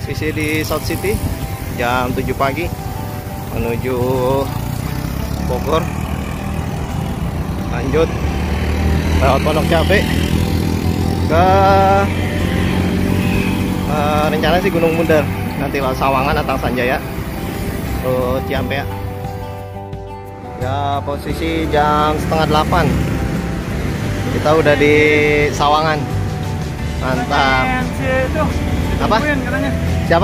Posisi di South City jam 7 pagi menuju Bogor, lanjut lewat Pondok Cabe ke rencana sih Gunung Bunder, nanti lewat Sawangan atau Sanjaya ke Ciampea. Ya, posisi jam setengah 8 kita udah di Sawangan. Mantap. Apa? Siapa?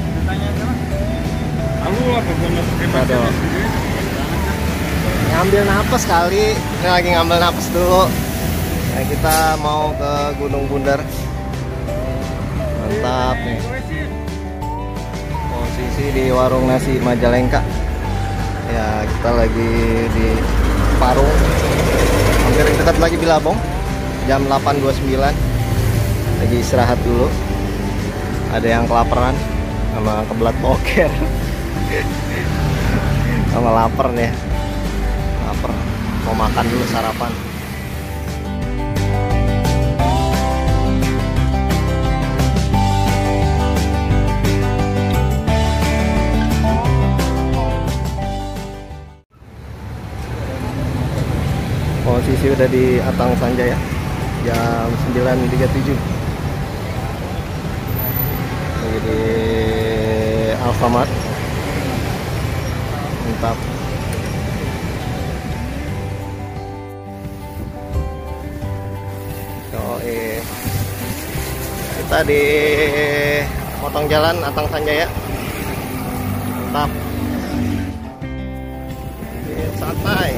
Aduh. Ngambil napas kali. Ini lagi ngambil napas dulu. Nah, kita mau ke Gunung Bunder. Mantap nih. Posisi di warung nasi Majalengka. Ya, kita lagi di Parung. Hampir dekat lagi Bilabong. Jam 8.29. Lagi istirahat dulu. Ada yang kelaparan sama kebelat boker. Sama lapar nih. Lapar. Mau makan dulu sarapan. Posisi udah di Atang Sanjaya jam 9.37. Lagi di Alfamart. Mantap. Kita di potong jalan Atang Sanjaya. Mantap. Santai.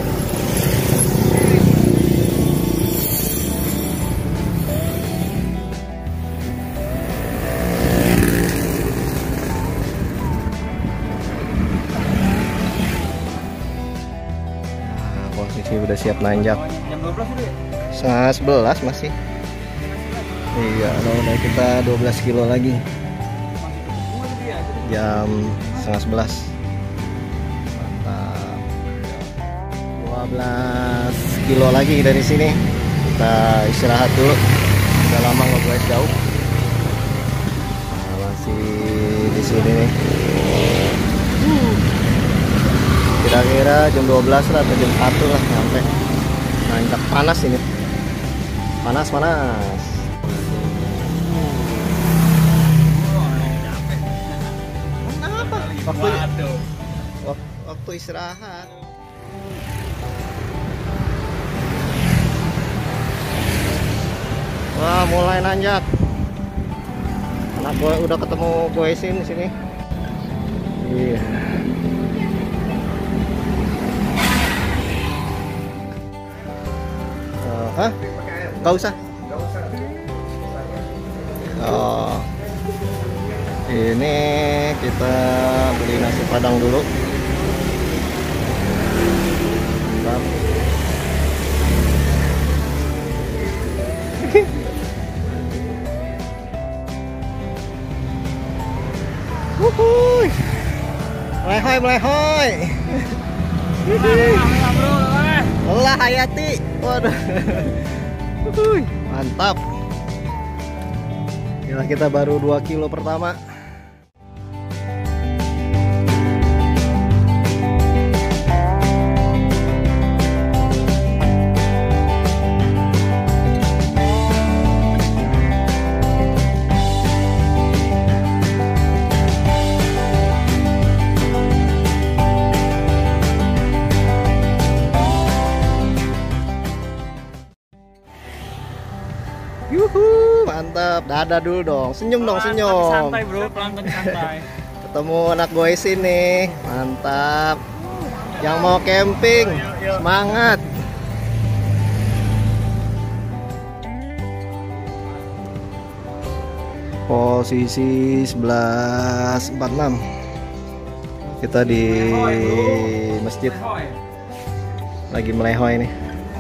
Posisi udah siap nanjak. Jam 12 udah. Setengah 11 masih. Iya, udah kita 12 kilo lagi. Jam setengah 11. Mantap. 12 kilo lagi dari sini. Kita istirahat dulu. Udah lama nge-drive jauh. Nah, masih di sini nih. Kira-kira jam 12 lah atau jam 1 lah sampai nanjak. Panas ini. Panas. Kenapa? Waktu istirahat. Wah, mulai nanjak. Anak gue udah ketemu gue di sini. Iya. Hah? Gak usah. Oh. Ini kita beli nasi padang dulu. Mantap. Wuhuy. Melehoy. Allah Hayati. Waduh. Mantap. Gila, kita baru 2 kilo pertama. Yuhu, mantap. Dadah dulu dong. Senyum dong, senyum. Santai bro, pelan santai. Ketemu anak gue sini. Mantap. Yang mau camping, semangat. Posisi 11.46. Kita di masjid. Lagi melehoy nih.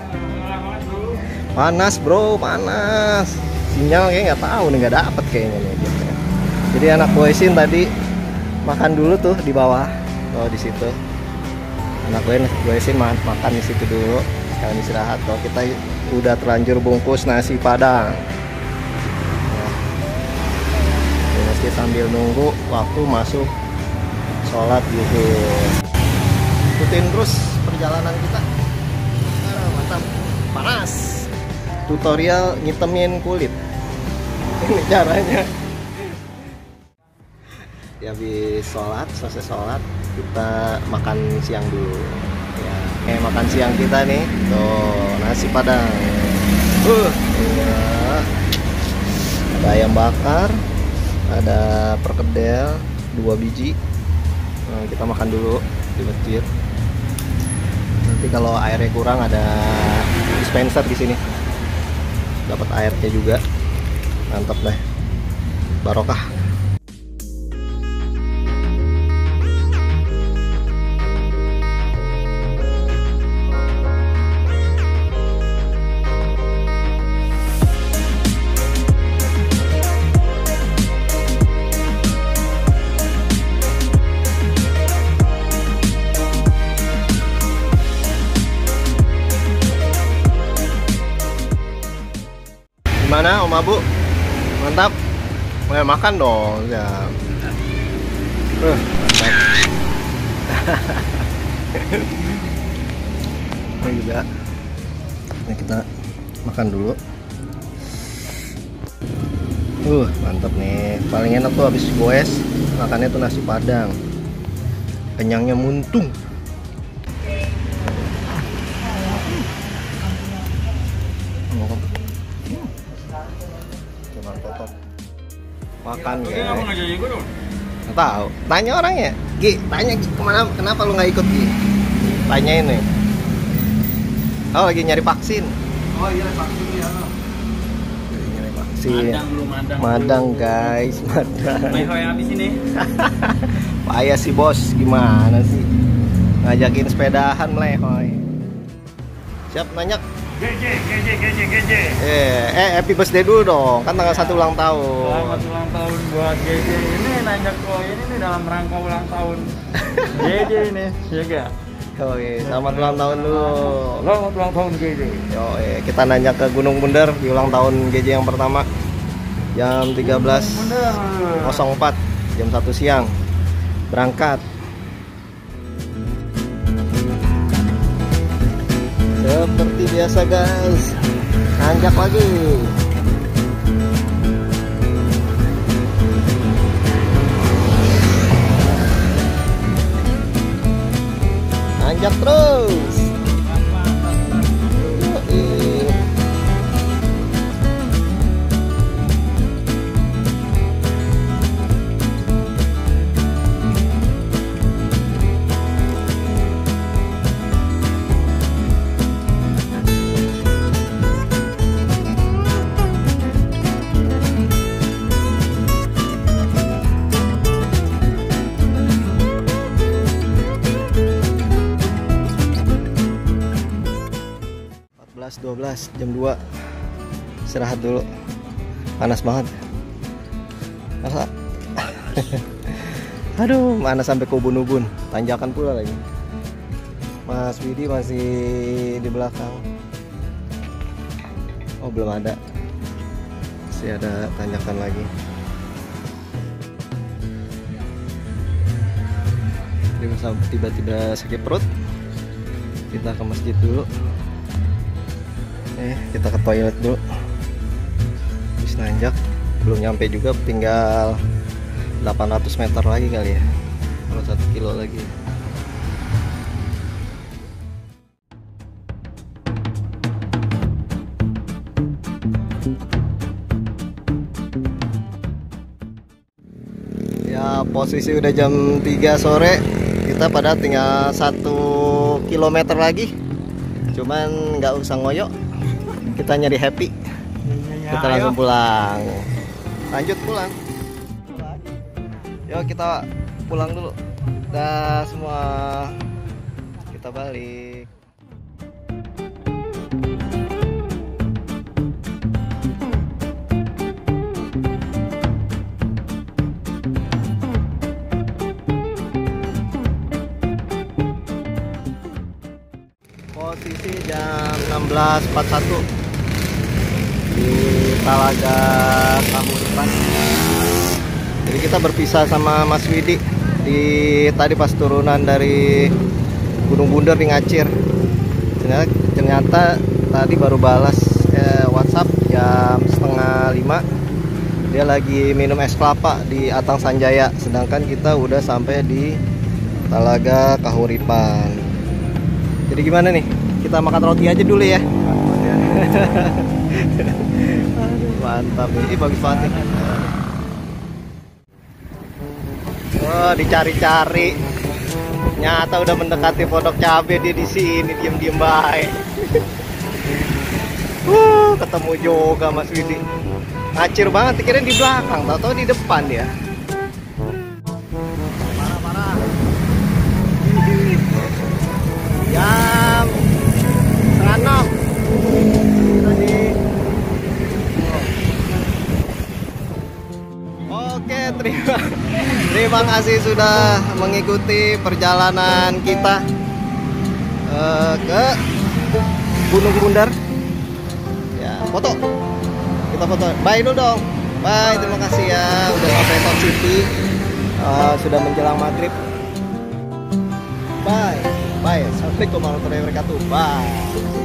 Panas bro, panas. Sinyal kayaknya nggak tahu nih, nggak dapet kayaknya nih. Jadi anak boysin tadi makan dulu tuh di bawah. Oh, di situ. Anak boysin makan di situ dulu. Sekarang istirahat. Kalau kita udah terlanjur bungkus nasi padang. Nasi masih sambil nunggu waktu masuk sholat zuhur. Ikutin terus perjalanan kita. Mantap, panas. Tutorial ngitemin kulit. Ini caranya. Ya, habis sholat, selesai sholat, kita makan siang dulu. Ya, makan siang kita nih, tuh nasi padang. Ya. Ada ayam bakar, ada perkedel 2 biji. Nah, kita makan dulu di masjid. Nanti kalau airnya kurang ada dispenser di sini. Dapat airnya juga. Mantap deh. Barokah. Gimana Om Abu? Mantap? Mau makan dong ya. Mantap. Ini juga. Ini kita makan dulu. Mantap nih. Paling enak tuh habis goes makannya tuh nasi padang. Kenyangnya muntung. Makan Oke, ya. kamu ngajak ikut dong? Nggak tahu. Tanya orangnya. Gi, tanya Gi, kenapa lu nggak ikut Gi? Tanyain nih. Oh, lagi nyari vaksin. Oh iya, vaksin ya. Lagi nyari vaksin. Madang belum madang. Madang guys, madang. Lehoy habis ini. Payah sih bos, gimana sih? Ngajakin sepedahan melehoy. Siap nanya. GJ. Happy birthday dulu dong. Kan tanggal 1 ulang tahun. Selamat ulang tahun buat GJ. Ini nanya kok ini nih dalam rangka ulang tahun. GJ ini, ya gak? Oke, selamat ulang tahun dulu. Selamat ulang tahun GJ. Yo, kita nanya ke Gunung Bunder di ulang tahun GJ yang pertama. Jam 13.04, jam 1 siang. Berangkat. Seperti biasa guys, nanjak lagi. Nanjak terus. Yoi. Jam 2 istirahat dulu, panas banget. Masa? Aduh, mana sampai ke ubun-ubun, tanjakan pula lagi. Mas Widi masih di belakang. Oh, belum ada, masih ada tanjakan lagi. Tiba-tiba sakit perut, kita ke masjid dulu. Kita ke toilet dulu. Habis nanjak, belum nyampe juga, tinggal 800 meter lagi kali ya, kalau 1 kilo lagi. Ya, posisi udah jam 3 sore, kita pada tinggal 1 kilometer lagi. Cuman nggak usah ngoyo, kita nyari happy. Kita langsung pulang. Lanjut pulang. Yuk kita pulang dulu. Dah semua. Kita balik. Posisi jam 16.41 di Talaga Kamu depan. Jadi kita berpisah sama Mas Widi di tadi pas turunan dari Gunung Bunder di Ngacir. Ternyata tadi baru balas WhatsApp jam 4:30. Dia lagi minum es kelapa di Atang Sanjaya, sedangkan kita udah sampai di Talaga Kahuripan. Jadi gimana nih? Kita makan roti aja dulu ya. Mantap, ini bagus banget nih. Oh, dicari-cari. Nyata udah mendekati Pondok Cabe, dia di sini diem-diem baik. Ketemu juga Mas Widi. Ngacir banget, kirain di belakang, tahu-tahu di depan dia. Parah-parah. Jam 5:30. Tadi. Oke, terima kasih sudah mengikuti perjalanan kita ke Gunung Bundar. Ya, foto. Kita foto. Bye dulu dong. Bye, terima kasih ya udah sampai Top City. Sudah menjelang maghrib. Bye. Bye. Assalamualaikum warahmatullahi wabarakatuh. Bye.